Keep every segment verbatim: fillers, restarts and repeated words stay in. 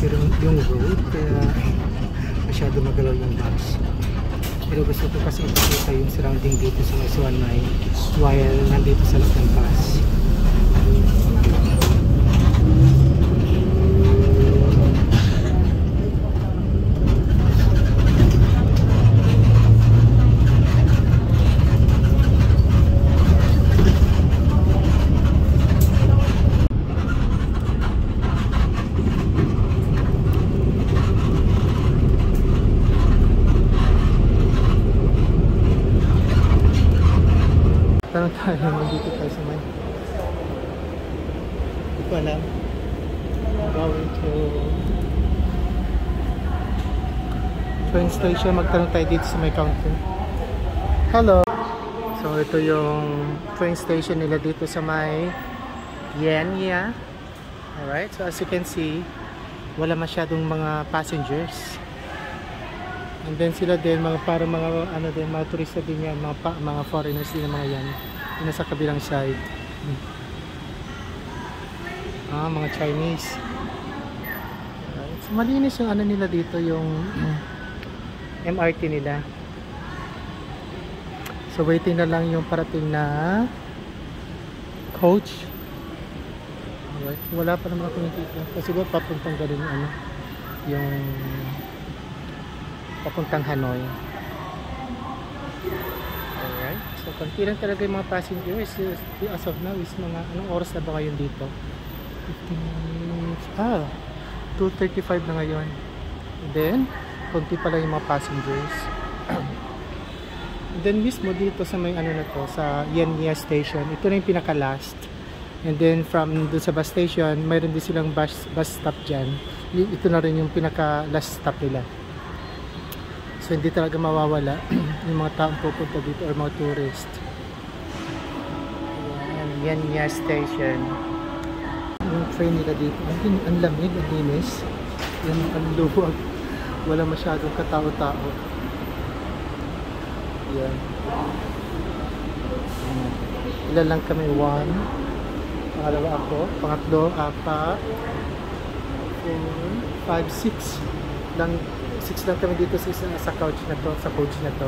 yung, yung road, kaya masyado magalaw yung bus. Pero gusto ko kasi ipakita yung surrounding dito sa may Swan Mai while nandito sa loob ng bus. Tanong tayo naman dito tayo sa may hindi ko alam. Going to train station. Magtanong tayo dito sa may counter. Hello! So ito yung train station nila dito sa may Yenya. Alright, so as you can see, wala masyadong mga passengers. And then sila din, mga para mga ano din, mga turista din yan, mga, pa, mga foreigners din mga yan. Yung nasa kabilang side. Hmm. Ah, mga Chinese. Right. So malinis yung ano nila dito, yung um, M R T nila. So waiting na lang yung parating na coach. Alright. Wala pa naman ako nakikita. Kasi siguro papuntang galing ano, yung papuntang Hanoi. Alright. So, konti lang talaga yung mga passengers. As of now is mga, anong oras na ba ngayon dito? fifteen minutes. Ah, two thirty-five na ngayon. And then, konti pala yung mga passengers. And then, mismo dito sa may ano na to, sa Yenya station, ito na yung pinaka-last. And then, from doon sa bus station, mayroon din silang bus, bus stop dyan. Ito na rin yung pinaka-last stop nila. So hindi talaga mawawala yung mga taong pupunta dito or mga tourist. Yan, Yenya station. Yung train nila dito, ang, ang lamig, ang linis. Yan ang luwag. Wala masyadong katao-tao. Yan. Ilan lang kami, one. Pangalawa ako. Pangatlo, apat. Four, five, six. Lang. Six lang kami dito sa, sa couch na to, sa coach na to.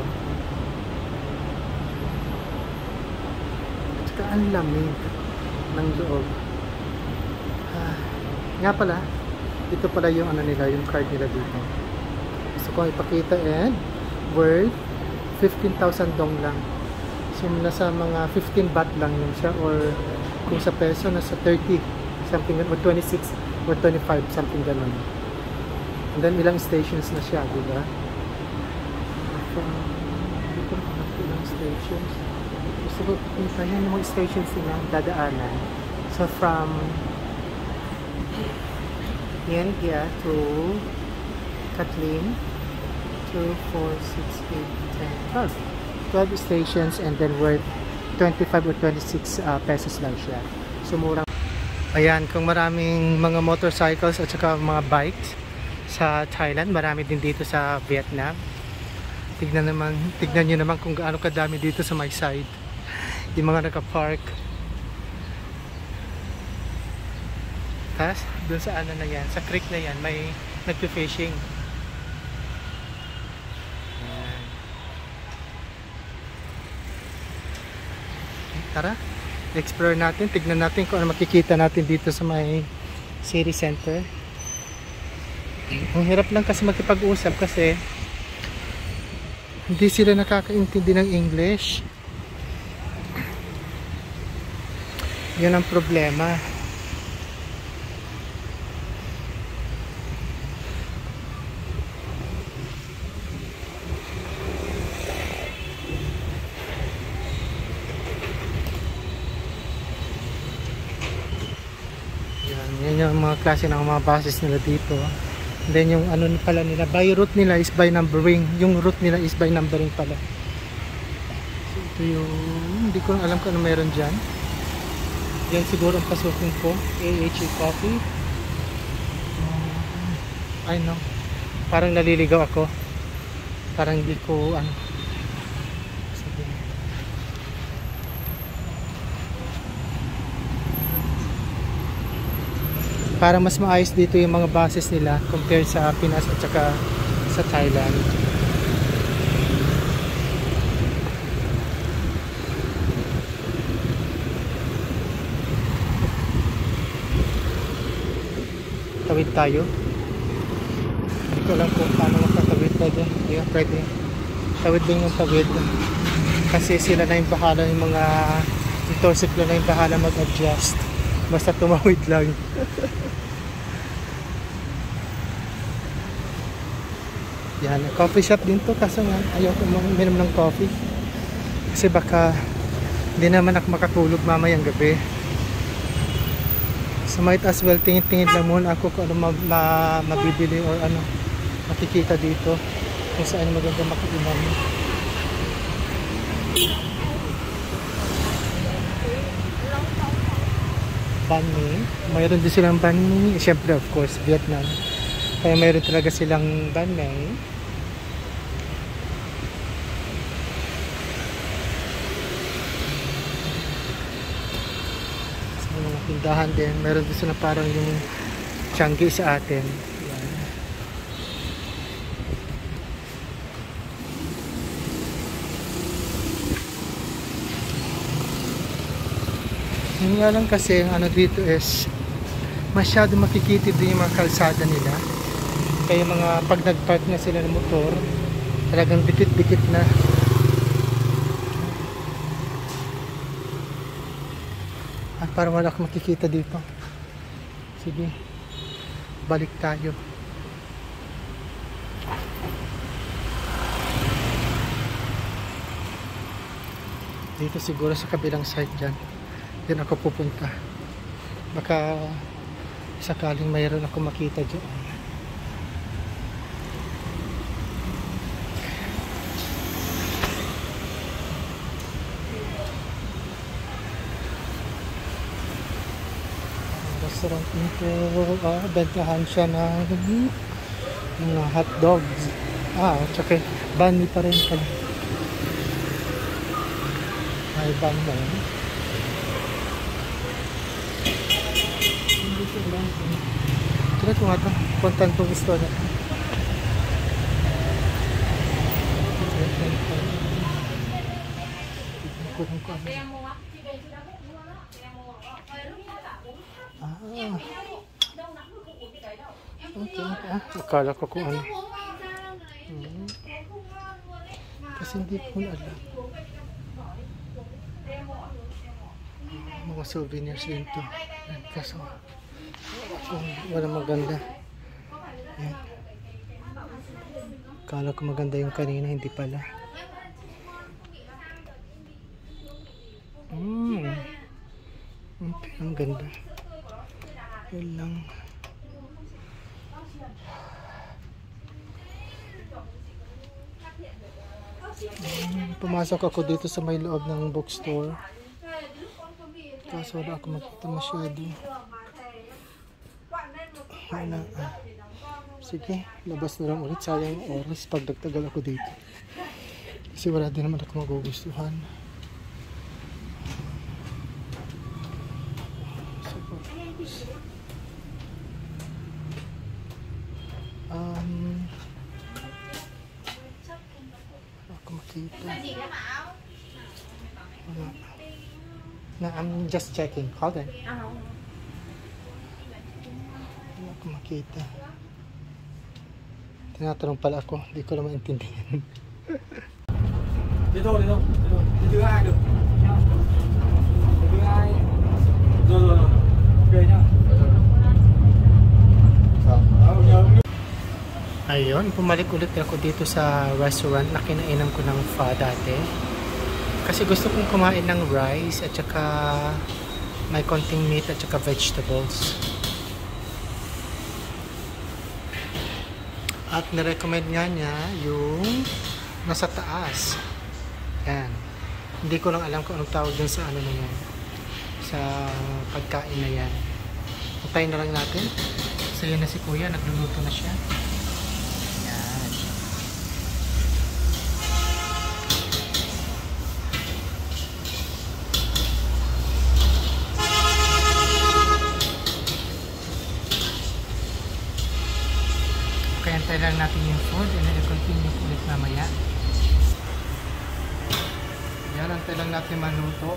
At saka ang lamig ng loob. Ah, nga pala, ito pala yung ano nila, yung card nila dito. Gusto kong ipakita and worth fifteen thousand dong lang. So nasa mga fifteen baht lang yun siya, or kung sa peso nasa thirty something, or twenty-six or twenty-five something ganun. And then ilang stations na siya, diba? From dito na ilang stations. Gusto ko kita yan yung mga stations nila dadaanan. So from Yenya to Kathleen, two, four, six, eight, ten, twelve. twelve stations, and then worth twenty-five or twenty-six uh, pesos lang siya. So murang. Ayan, kung maraming mga motorcycles at saka mga bikes sa Thailand, marami din dito sa Vietnam. Tignan naman, tignan niyo naman kung gaano kadami dito sa my side. Yung mga naka-park. Tapos, doon sa ano na yan, sa creek na yan, may nagpi-fishing. Tara, explore natin, tignan natin kung ano makikita natin dito sa may city center. Ang hirap lang kasi makipag-usap kasi hindi sila nakakaintindi ng English. Yun ang problema. Yan, yan yung mga klase ng mga buses nila dito. And then yung ano pala nila, by route nila is by numbering. Yung route nila is by numbering pala. So ito yung, hindi ko alam kung ano meron dyan. Yan siguro ang pasukin ko. A H A Coffee. Uh, I know. Parang naliligaw ako. Parang hindi ko ano. Sige. Para mas maayos dito yung mga buses nila compared sa Pinas at saka sa Thailand. Tawid tayo. Hindi ko alam kung paano magkatawid pwede. Hindi nga pwede. Tawid din yung tawid. Kasi sila na yung bahala, yung mga motorsiklo na yung bahala mag-adjust. Basta tumawid lang. Yan, coffee shop din to. Kaso nga, ayaw ko uminom ng coffee. Kasi baka hindi naman ako makatulog mamayang gabi. So might as well tingin-tingin lang muna ako kung ano ma ma mabibili or ano makikita dito. Kung saan maganda makiinom. Banh mi. Mayroon din silang banh mi. Siyempre of course Vietnam. Kaya mayroon talaga silang banh mi. Sa mga tindahan din. Mayroon din sila parang yung Changi sa atin. Yan. Yun nga lang kasi ang ano dito is masyado makikitid din yung mga kalsada nila. Kaya mga pag nag-park na sila ng motor, talagang dikit-dikit na. At parang wala akong makikita dito. Sige, balik tayo. Dito siguro sa kabilang side dyan. Diyan ako pupunta. Baka sakaling mayroon ako makita dyan. Restaurant nito. Ah, bentahan siya ng mga hot dogs. Ah, tsaka banh mi pa rin pala. May banh mi. Tira ko nga ito. Kontan itong gusto na. Ah. Okay. Ah, akala ko kung ano. Hmm. Kasi hindi ko alam. Mga souvenirs din ito. Kaso kung wala maganda. Yan. Akala ko maganda yung kanina, hindi pala. Hmm. Okay, ang ganda. Yun lang. Hmm, pumasok ako dito sa may loob ng bookstore. Kaso wala ako makita masyado. Wala. Ah. Sige, labas na lang ulit. Sayang yung oras pag nagtagal ako dito. Kasi wala din naman ako magugustuhan. Um, ako makita. Wala. Na, I'm just checking. Hold on. Wala ako makita. Tinatanong pala ako. Hindi ko lang maintindihan. Đi thôi, đi thôi. Đi thứ hai được. Đi thứ hai. Rồi rồi rồi. Ok nhá. Ayun, pumalik ulit ako dito sa restaurant na kinainan ko ng pho dati. Kasi gusto kong kumain ng rice at saka may konting meat at saka vegetables. At nirecommend nga niya yung nasa taas. Yan. Hindi ko lang alam kung anong tawag dun sa ano na yan. Sa pagkain na yan. Antayin na lang natin. So yun na si Kuya, nagluluto na siya. Yan. Kaya antay lang natin yung food and then i-continue ko ulit mamaya. Yan, antay lang natin maluto.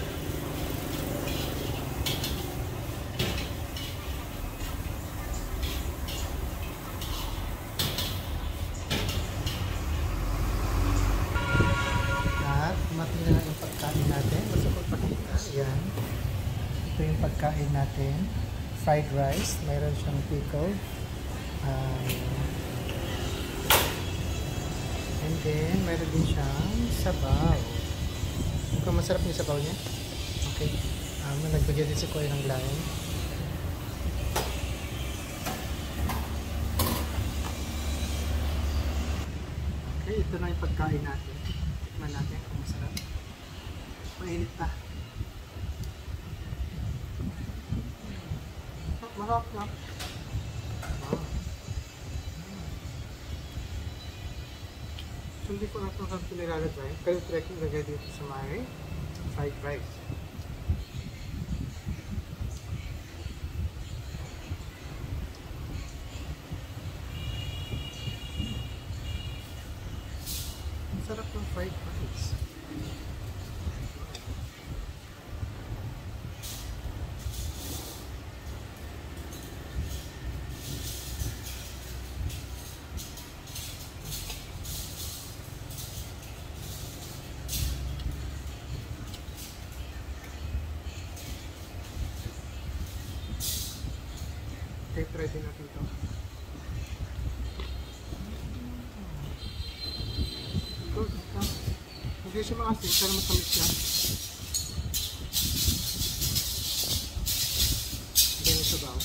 At mati na lang yung pagkain natin. Gusto ko pakita. Yan. Ito yung pagkain natin. Fried rice. Mayroon siyang pickle. Um, and then, mayroon din siyang sabaw. Kung masarap yung sabaw niya. Okay. Um, nagbigay din si Kuya ng lime. Okay, ito na yung pagkain natin. Tikman natin kung masarap. Mainit pa. Masarap na. So, hindi ko na ito saan pinilalagay. Kayo trekking lagay dito sa may fried rice. Ang sarap ng fried rice. Okay, try din natin ito. Good. Ah, hindi siya maasin, pero matamis siya. Then yung sabaw.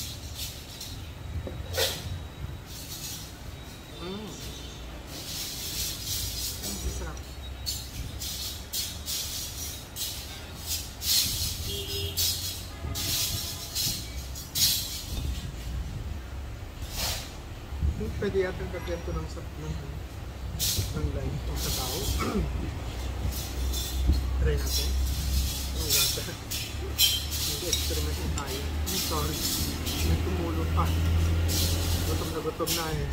Mmm. Ang sarap. Pwede yata gagawin ko ng sap ng ng lime o sabaw. Try natin. Ang gata. Mag-experiment na tayo. I'm sorry. May tumulo pa. Gutom na gutom na eh.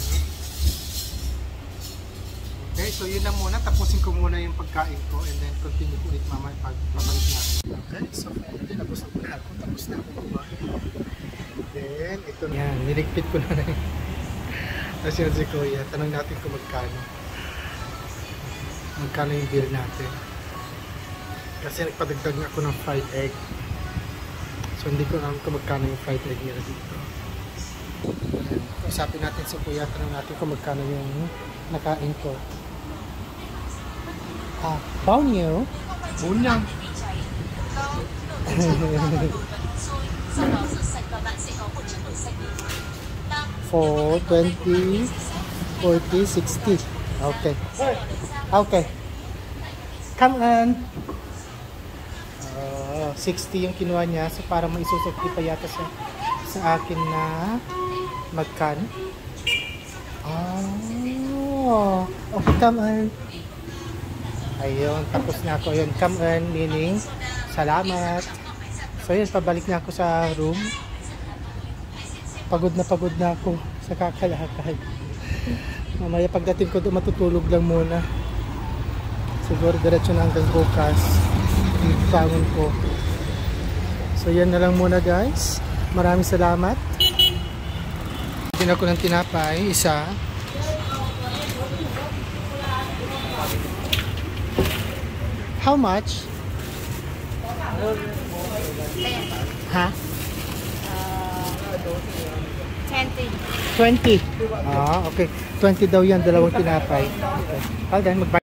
Okay, so yun lang muna. Tapusin ko muna yung pagkain ko and then continue ko ulit mamaya pag pabalik natin. Okay, so finally nabusog na ako. Tapos na ako kumain. Then, ito na. Yan, niligpit ko na rin. Kasi yun si Kuya, tanong natin kung magkano. Magkano yung bill natin. Kasi nagpadagdag nga ako ng fried egg. So hindi ko alam kung magkano yung fried egg nila dito. Usapin natin si Kuya, tanong natin kung magkano yung nakain ko. Ah, bao niyo? Bunyang. For twenty, forty, sixty. Okay. Okay. Come on. Uh, sixty yung kinuha niya. So para maisusukli pa yata sa, sa akin na magkan. Oh. Okay, come on. Ayun, tapos na ako. Ayun, come on, meaning salamat. So yun, pabalik na ako sa room. Pagod na pagod na ako sa kakalakad. Mamaya pagdating ko doon matutulog lang muna. Siguro diretso na hanggang bukas. Ipangon ko. So yan na lang muna guys. Maraming salamat. Bigyan ako ng tinapay. Isa. How much? Ha? twenty. twenty. Ah, okay. twenty daw yan, dalawang tinapay. Okay. Well then, mag